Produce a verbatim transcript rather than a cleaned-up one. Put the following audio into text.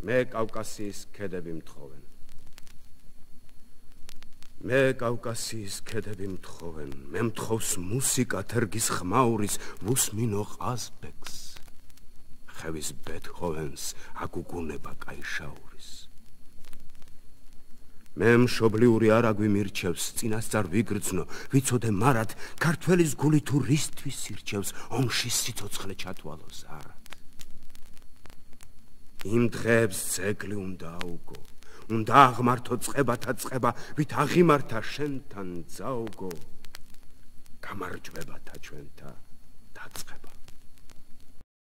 მე კავკასიის ქედები მთხოვენ. მე კავკასიის ქედები მთხოვენ. მე მთხოვს მუსიკა თერგის ხმაურის ვუსმინო ყაზბეგს. ხევის ბეთჰოვენს აგუგუნება კაიშაურის. მე მშობლიური არაგვი მირჩევს წინასწარ ვიგრძნო ვიცოდე მარად ქართველის გული თუ რისთვის ირჩევს ომში სიცოცხლე ჩათვალოს არად. იმ დღეებს ძეგლი უნდა აუგო, უნდა აღმართო წყებათა წყება, ვით აღიმართა შენთან ძალგო, გამარჯვებათა ჩვენთა დაწყება.